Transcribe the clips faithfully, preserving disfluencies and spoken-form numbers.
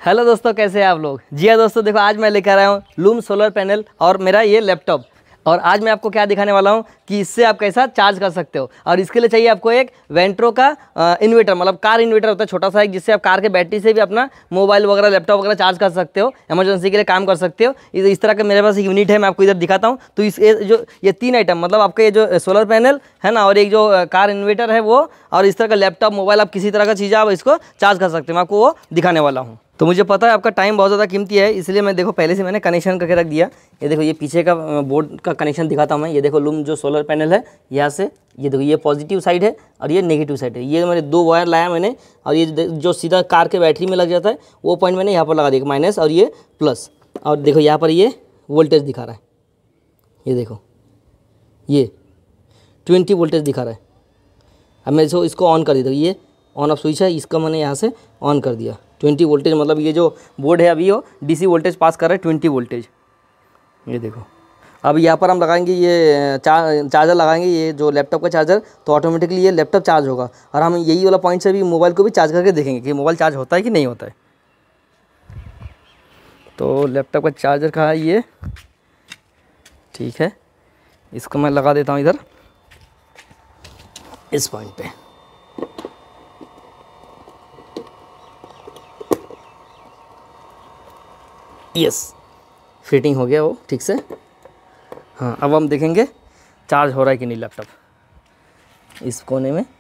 Hello दोस्तों, कैसे हैं आप लोग। जी हाँ दोस्तों, देखो आज मैं लेकर आया हूँ लूम सोलर पैनल और मेरा ये लैपटॉप। और आज मैं आपको क्या दिखाने वाला हूँ कि इससे आप कैसा चार्ज कर सकते हो। और इसके लिए चाहिए आपको एक वेंट्रो का इन्वर्टर, मतलब कार इन्वर्टर होता है छोटा सा एक, जिससे आप कार के बैटरी से भी अपना मोबाइल वगैरह लैपटॉप वगैरह चार्ज कर सकते हो, इमरजेंसी के लिए काम कर सकते हो। इस, इस तरह का मेरे पास एक यूनिट है, मैं आपको इधर दिखाता हूँ। तो इस ये जो ये तीन आइटम, मतलब आपका ये जो सोलर पैनल है ना, और एक जो कार इन्वर्टर है वो, और इस तरह का लैपटॉप मोबाइल, आप किसी तरह का चीज़ आप इसको चार्ज कर सकते हो। मैं आपको वो दिखाने वाला हूँ। तो मुझे पता है आपका टाइम बहुत ज़्यादा कीमती है, इसलिए मैं देखो पहले से मैंने कनेक्शन करके रख दिया। ये देखो ये पीछे का बोर्ड का कनेक्शन दिखाता हूँ मैं। ये देखो लूम जो सोलर पैनल है, यहाँ से ये देखो ये पॉजिटिव साइड है और ये नेगेटिव साइड है। ये मैंने दो वायर लाया मैंने, और ये जो सीधा कार के बैटरी में लग जाता है वो पॉइंट मैंने यहाँ पर लगा दिया, माइनस और ये प्लस। और देखो यहाँ पर ये वोल्टेज दिखा रहा है, ये देखो ये ट्वेंटी वोल्टेज दिखा रहा है। अब मैं इसको इसको ऑन कर दिया, ये ऑन ऑफ स्विच है, इसका मैंने यहाँ से ऑन कर दिया। ट्वेंटी वोल्टेज, मतलब ये जो बोर्ड है अभी वो डीसी वोल्टेज पास कर रहा है, ट्वेंटी वोल्टेज। ये देखो अब यहाँ पर हम लगाएंगे ये चार चार्जर लगाएंगे, ये जो लैपटॉप का चार्जर, तो ऑटोमेटिकली ये लैपटॉप चार्ज होगा। और हम यही वाला पॉइंट से भी मोबाइल को भी चार्ज करके देखेंगे कि मोबाइल चार्ज होता है कि नहीं होता है। तो लैपटॉप का चार्जर कहाँ है, ये ठीक है, इसको मैं लगा देता हूँ इधर इस पॉइंट पे। यस, फिटिंग हो गया वो ठीक से। हाँ, अब हम देखेंगे चार्ज हो रहा है कि नहीं लैपटॉप। इस कोने में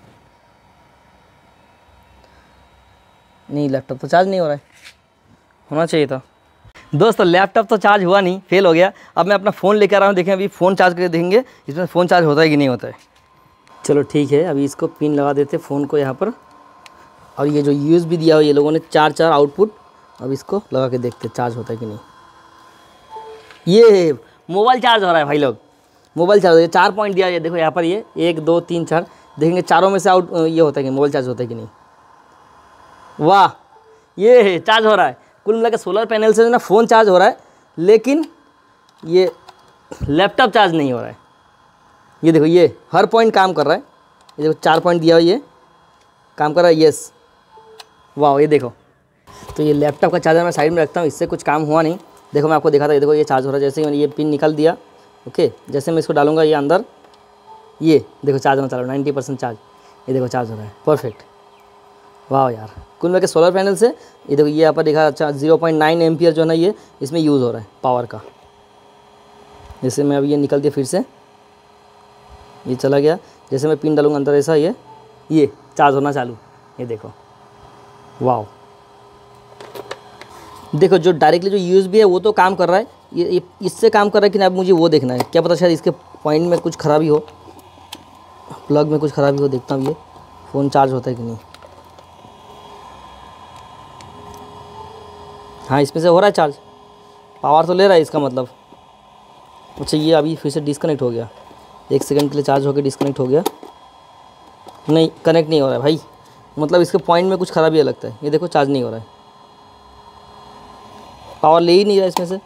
नहीं, लैपटॉप तो चार्ज नहीं हो रहा है, होना चाहिए था। दोस्तों लैपटॉप तो चार्ज हुआ नहीं, फेल हो गया। अब मैं अपना फ़ोन लेकर आ रहा हूँ, देखें अभी फ़ोन चार्ज करके देखेंगे इसमें फ़ोन चार्ज होता है कि नहीं होता है। चलो ठीक है, अभी इसको पिन लगा देते फ़ोन को यहाँ पर। और ये जो यूएसबी दिया हुआ ये लोगों ने चार चार आउटपुट, अब इसको लगा के देखते चार्ज होता है कि नहीं। ये मोबाइल चार्ज हो रहा है भाई लोग, मोबाइल चार्ज हो रहा है। चार पॉइंट दिया है, देखो यहाँ पर ये एक दो तीन चार, देखेंगे चारों में से आउट ये होता है कि मोबाइल चार्ज होता है कि नहीं। वाह, ये चार्ज हो रहा है। कुल मिला के सोलर पैनल से ना फ़ोन चार्ज हो रहा है, लेकिन ये लैपटॉप चार्ज नहीं हो रहा है। ये देखो ये हर पॉइंट काम कर रहा है, ये देखो चार पॉइंट दिया हुआ ये काम कर रहा है। यस, वाह, ये देखो। तो ये लैपटॉप का चार्जर मैं साइड में रखता हूँ, इससे कुछ काम हुआ नहीं। देखो मैं आपको दिखाता हूँ, ये देखो ये चार्ज हो रहा है। जैसे ही मैंने ये पिन निकाल दिया, ओके, जैसे मैं इसको डालूंगा ये अंदर, ये देखो चार्ज होना चालू, नाइन्टी परसेंट चार्ज। ये देखो चार्ज हो रहा है, परफेक्ट। वाह यार, कुल मिला के सोलर पैनल से ये देखो ये यहाँ पर दिखा, अच्छा जीरो पॉइंट नाइन एम्पियर जो है ना ये इसमें यूज़ हो रहा है पावर का। जैसे मैं अभी ये निकल दिया, फिर से ये चला गया। जैसे मैं पिन डालूंगा अंदर, ऐसा ये ये चार्ज होना चालू। ये देखो, वाह। देखो जो डायरेक्टली जो यूएसबी है वो तो काम कर रहा है, ये, ये इससे काम कर रहा है कि नहीं, अब मुझे वो देखना है। क्या पता शायद इसके पॉइंट में कुछ खराबी हो, प्लग में कुछ खराबी हो। देखता हूँ ये फ़ोन चार्ज होता है कि नहीं। हाँ, इसमें से हो रहा है चार्ज, पावर तो ले रहा है इसका मतलब। अच्छा, ये अभी फिर से डिस्कनेक्ट हो गया, एक सेकंड के लिए चार्ज होकर डिस्कनेक्ट हो गया। नहीं, कनेक्ट नहीं हो रहा है भाई, मतलब इसके पॉइंट में कुछ खराबी लगता है। ये देखो चार्ज नहीं हो रहा है, पावर ले ही नहीं रहा इसमें से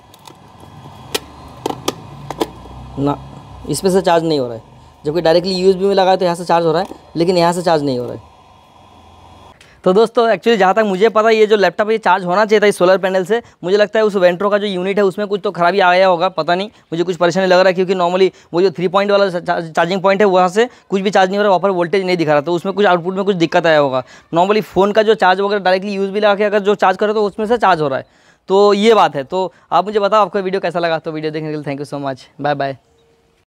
ना, इसमें से चार्ज नहीं हो रहा है। जबकि डायरेक्टली यूएसबी में लगा है तो यहाँ से चार्ज हो रहा है, लेकिन यहाँ से चार्ज नहीं हो रहा है। तो दोस्तों एक्चुअली जहाँ तक मुझे पता है, ये जो लैपटॉप है ये चार्ज होना चाहिए था इस सोलर पैनल से। मुझे लगता है उस वेंट्रो का जो यूनिट है उसमें कुछ तो खराबी आ गया होगा, पता नहीं, मुझे कुछ परेशानी लग रहा है। क्योंकि नॉर्मली वो जो थ्री पॉइंट वाला चार्जिंग पॉइंट है वहाँ से कुछ भी चार्ज नहीं हो रहा, वहाँ पर वोल्टेज नहीं दिखा रहा, तो उसमें कुछ आउटपुट में कुछ दिक्कत आया होगा। नॉर्मली फ़ोन का जो चार्ज वगैरह डायरेक्टली यूज भी लगा के अगर जो चार्ज करो तो उसमें से चार्ज हो रहा है। तो ये बात है। तो आप मुझे बताओ आपको वीडियो कैसा लगा। तो वीडियो देखने के लिए thank you so much, bye bye.